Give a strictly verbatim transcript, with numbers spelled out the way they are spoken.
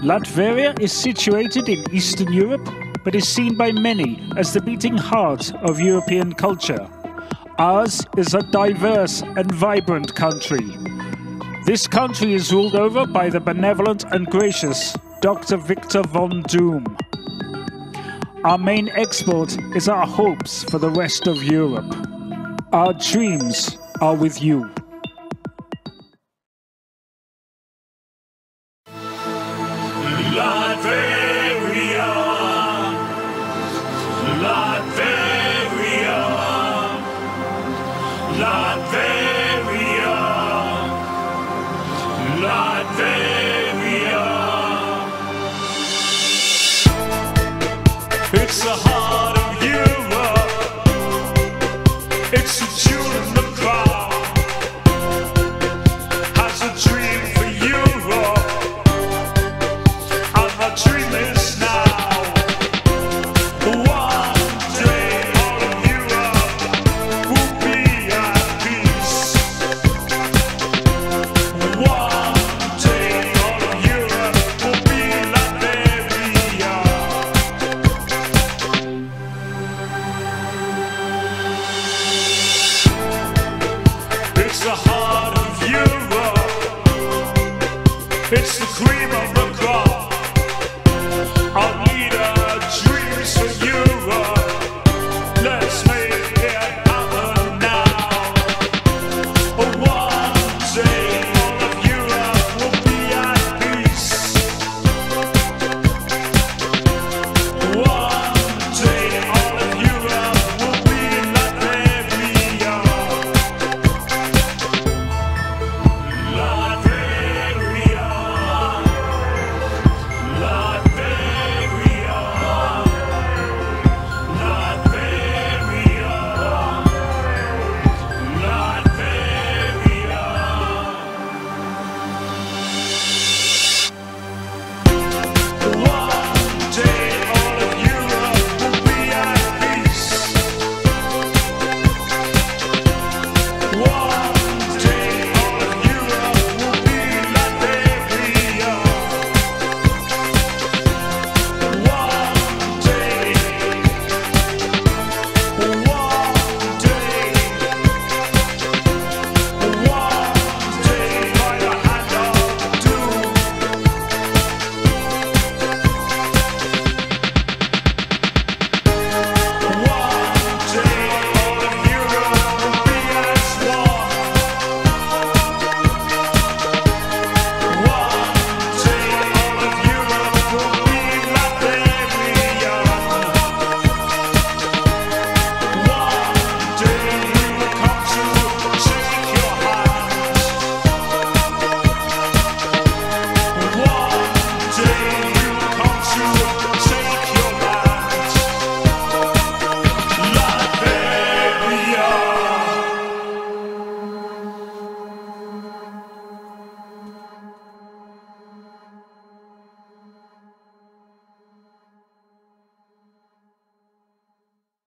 Latveria is situated in Eastern Europe, but is seen by many as the beating heart of European culture. Ours is a diverse and vibrant country. This country is ruled over by the benevolent and gracious Doctor Victor von Doom. Our main export is our hopes for the rest of Europe. Our dreams are with you. Latveria, Latveria, Latveria, Latveria. It's the heart of Europe. It's a jewel in the crown. Has a dream for Europe. And my dream is now. One day all of Europe will be at peace. One day all of Europe will be Latveria. It's the heart of Europe. It's the